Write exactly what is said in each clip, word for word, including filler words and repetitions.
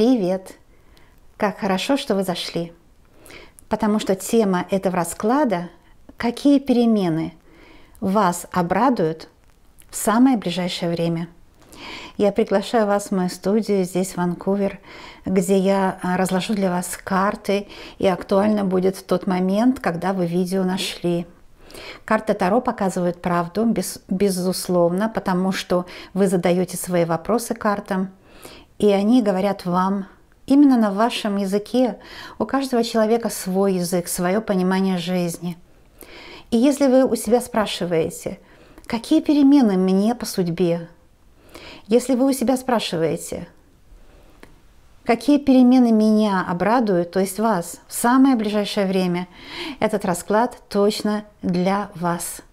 Привет! Как хорошо, что вы зашли, потому что тема этого расклада – какие перемены вас обрадуют в самое ближайшее время. Я приглашаю вас в мою студию здесь, в Ванкувер, где я разложу для вас карты, и актуально будет в тот момент, когда вы видео нашли. Карта Таро показывает правду, без, безусловно, потому что вы задаете свои вопросы картам, и они говорят вам именно на вашем языке. У каждого человека свой язык, свое понимание жизни. И если вы у себя спрашиваете, какие перемены мне по судьбе, если вы у себя спрашиваете, какие перемены меня обрадуют, то есть вас, в самое ближайшее время, этот расклад точно для вас.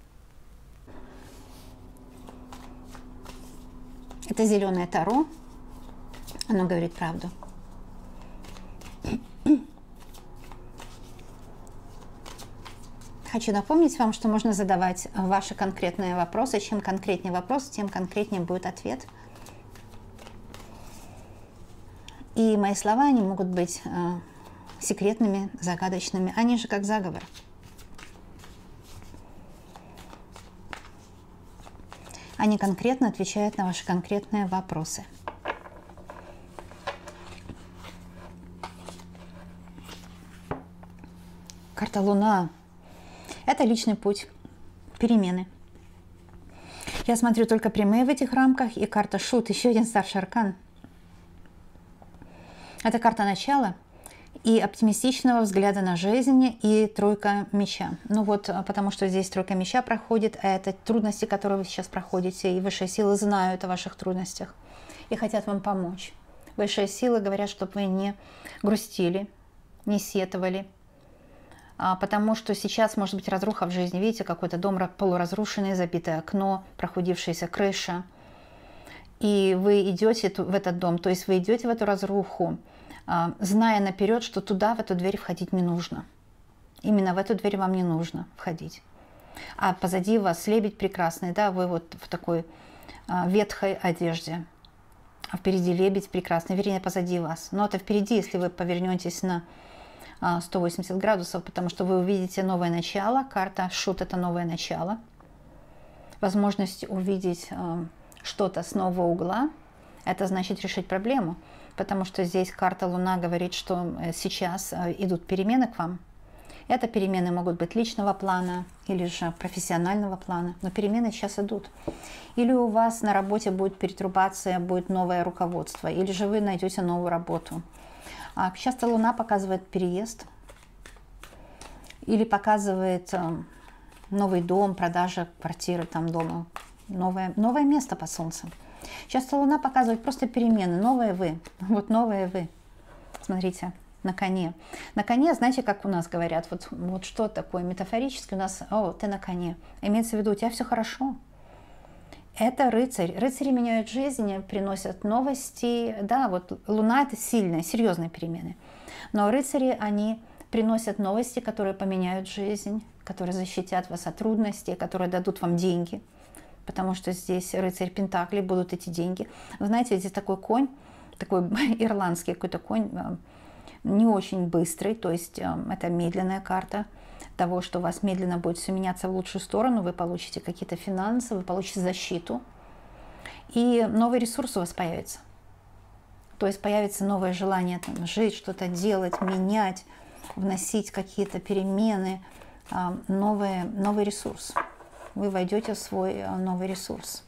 Это зеленое Таро. Оно говорит правду. Хочу напомнить вам, что можно задавать ваши конкретные вопросы. Чем конкретнее вопрос, тем конкретнее будет ответ. И мои слова, они могут быть э, секретными, загадочными. Они же как заговор. Они конкретно отвечают на ваши конкретные вопросы. Карта Луна – это личный путь, перемены. Я смотрю только прямые в этих рамках, и карта Шут, еще один старший аркан. Это карта начала и оптимистичного взгляда на жизнь, и тройка меча. Ну вот, потому что здесь тройка меча проходит, а это трудности, которые вы сейчас проходите, и высшие силы знают о ваших трудностях и хотят вам помочь. Высшие силы говорят, чтобы вы не грустили, не сетовали, потому что сейчас может быть разруха в жизни. Видите, какой-то дом полуразрушенный, забитое окно, прохудившаяся крыша. И вы идете в этот дом, то есть вы идете в эту разруху, зная наперед, что туда, в эту дверь входить не нужно. Именно в эту дверь вам не нужно входить. А позади вас лебедь прекрасный, да, вы вот в такой ветхой одежде. А впереди лебедь прекрасный, вернее, позади вас. Но это впереди, если вы повернетесь на сто восемьдесят градусов, потому что вы увидите новое начало. Карта Шут – это новое начало. Возможность увидеть э, что-то с нового угла – это значит решить проблему, потому что здесь карта Луна говорит, что сейчас э, идут перемены к вам. Это перемены могут быть личного плана или же профессионального плана, но перемены сейчас идут. Или у вас на работе будет перетрубация, будет новое руководство, или же вы найдете новую работу. Часто Луна показывает переезд или показывает э, новый дом, продажа квартиры, там дома, новое, новое место по Солнцу. Часто Луна показывает просто перемены, новые вы, вот новые вы. Смотрите, на коне. На коне, знаете, как у нас говорят, вот, вот что такое метафорически у нас, о, ты на коне. Имеется в виду, у тебя все хорошо. Это рыцарь. Рыцари меняют жизнь, приносят новости. Да, вот Луна – это сильные, серьезные перемены. Но рыцари, они приносят новости, которые поменяют жизнь, которые защитят вас от трудностей, которые дадут вам деньги. Потому что здесь рыцарь Пентаклей, будут эти деньги. Вы знаете, здесь такой конь, такой ирландский какой-то конь, не очень быстрый, то есть это медленная карта того, что у вас медленно будет все меняться в лучшую сторону, вы получите какие-то финансы, вы получите защиту, и новый ресурс у вас появится. То есть появится новое желание там, жить, что-то делать, менять, вносить какие-то перемены, новый, новый ресурс. Вы войдете в свой новый ресурс.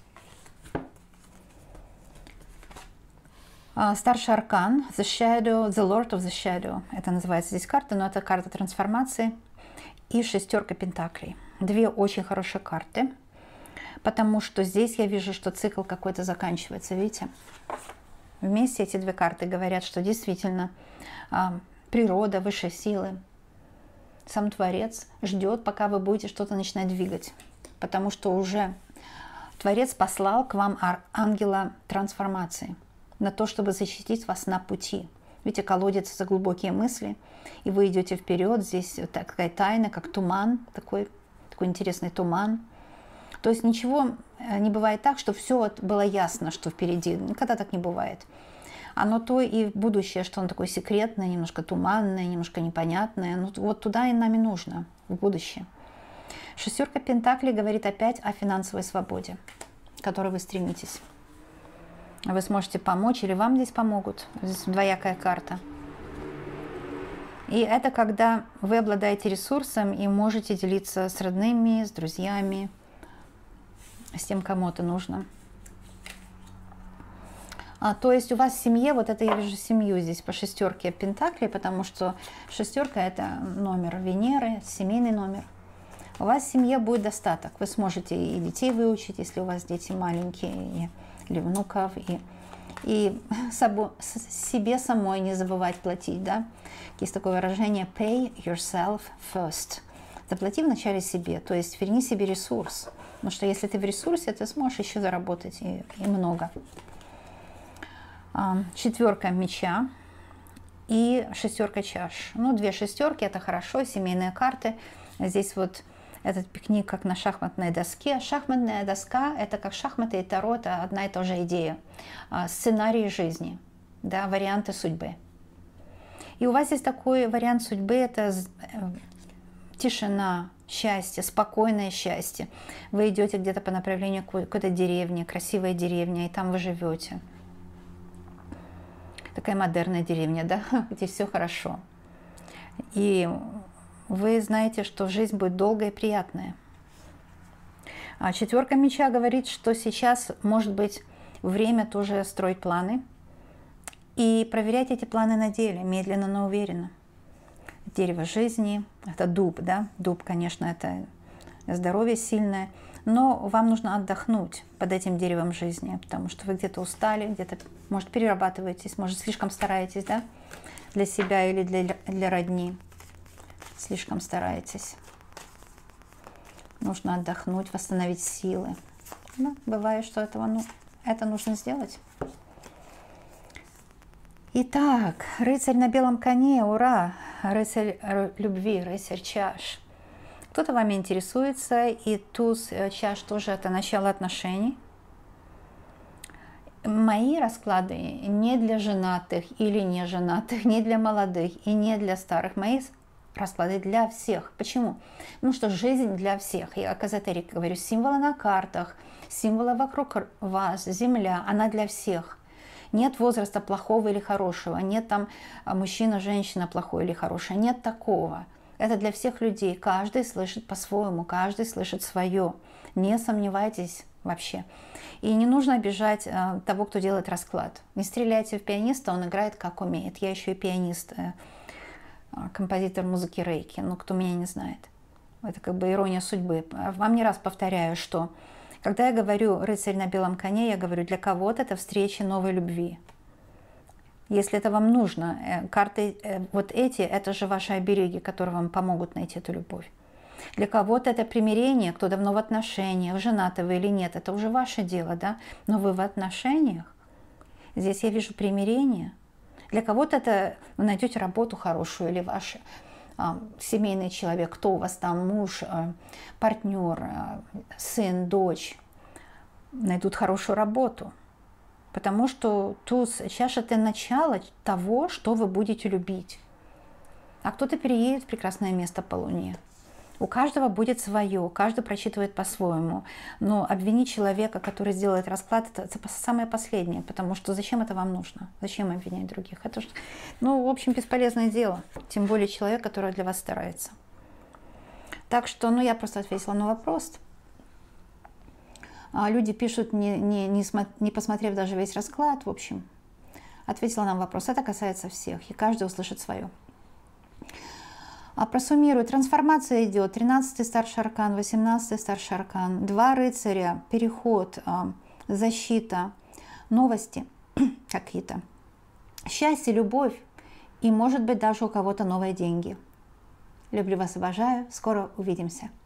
Старший аркан, The Shadow, The Lord of the Shadow, это называется здесь карта, но это карта трансформации. И шестерка пентаклей. Две очень хорошие карты, потому что здесь я вижу, что цикл какой-то заканчивается, видите? Вместе эти две карты говорят, что действительно природа, высшие силы, сам Творец ждет, пока вы будете что-то начинать двигать, потому что уже Творец послал к вам ангела трансформации на то, чтобы защитить вас на пути. Видите, колодец за глубокие мысли, и вы идете вперед. Здесь такая тайна, как туман, такой, такой интересный туман. То есть ничего не бывает так, что все было ясно, что впереди. Никогда так не бывает. оно то и будущее, что оно такое секретное, немножко туманное, немножко непонятное. Ну, вот туда и нам и нужно, в будущее. Шестерка Пентаклей говорит опять о финансовой свободе, к которой вы стремитесь. Вы сможете помочь или вам здесь помогут. Здесь двоякая карта. И это когда вы обладаете ресурсом и можете делиться с родными, с друзьями, с тем, кому это нужно. А, то есть у вас в семье, вот это я вижу семью здесь по шестерке Пентаклей, потому что шестерка это номер Венеры, семейный номер. У вас в семье будет достаток. Вы сможете и детей выучить, если у вас дети маленькие, и, или внуков, и, и собо, себе самой не забывать платить. Да? Есть такое выражение pay yourself first. Заплати вначале себе, то есть верни себе ресурс. Потому что если ты в ресурсе, ты сможешь еще заработать и, и много. Четверка меча и шестерка чаш. Ну, две шестерки это хорошо, семейные карты. Здесь вот этот пикник как на шахматной доске. Шахматная доска это как шахматы и таро, это одна и та же идея. Сценарий жизни, да, варианты судьбы. И у вас здесь такой вариант судьбы, это тишина, счастье, спокойное счастье. Вы идете где-то по направлению к какой-то деревне, красивая деревня, и там вы живете. Такая модерная деревня, да, где все хорошо. И вы знаете, что жизнь будет долгая и приятная. А четверка меча говорит, что сейчас может быть время тоже строить планы и проверять эти планы на деле, медленно, но уверенно. Дерево жизни, это дуб, да, дуб, конечно, это здоровье сильное, но вам нужно отдохнуть под этим деревом жизни, потому что вы где-то устали, где-то, может, перерабатываетесь, может, слишком стараетесь, да, для себя или для, для родни. Слишком стараетесь. Нужно отдохнуть, восстановить силы. Ну, бывает, что этого, ну, это нужно сделать. Итак, рыцарь на белом коне, ура! Рыцарь любви, рыцарь чаш. Кто-то вами интересуется, и туз чаш тоже это начало отношений. Мои расклады не для женатых или не женатых, не для молодых и не для старых. Мои расклады для всех. Почему? Потому что жизнь для всех. Я как эзотерик говорю, символы на картах, символы вокруг вас, земля, она для всех. Нет возраста плохого или хорошего, нет там мужчина, женщина плохой или хороший, нет такого. Это для всех людей, каждый слышит по-своему, каждый слышит свое. Не сомневайтесь вообще. И не нужно обижать э, того, кто делает расклад. Не стреляйте в пианиста, он играет как умеет. Я еще и пианист, э, композитор музыки рейки, но кто меня не знает. Это как бы ирония судьбы. Вам не раз повторяю, что когда я говорю «рыцарь на белом коне», я говорю, для кого-то это встреча новой любви. Если это вам нужно, карты вот эти, это же ваши обереги, которые вам помогут найти эту любовь. Для кого-то это примирение, кто давно в отношениях, женаты вы или нет, это уже ваше дело, да? Но вы в отношениях. Здесь я вижу примирение. Для кого-то это вы найдете работу хорошую или ваш а, семейный человек, кто у вас там, муж, а, партнер, а, сын, дочь, найдут хорошую работу. Потому что туз чаш – это начало того, что вы будете любить. А кто-то переедет в прекрасное место по Луне. У каждого будет свое, каждый прочитывает по-своему. Но обвинить человека, который сделает расклад, это, это самое последнее, потому что зачем это вам нужно? Зачем обвинять других? Это, ну, в общем, бесполезное дело. Тем более человек, который для вас старается. Так что, ну, я просто ответила на вопрос. А люди пишут, не, не, не, не посмотрев даже весь расклад, в общем. Ответила на вопрос. Это касается всех, и каждый услышит свое. А просуммирую. Трансформация идет. тринадцатый старший аркан, восемнадцатый старший аркан. Два рыцаря, переход, защита, новости какие-то. Счастье, любовь и, может быть, даже у кого-то новые деньги. Люблю вас, обожаю. Скоро увидимся.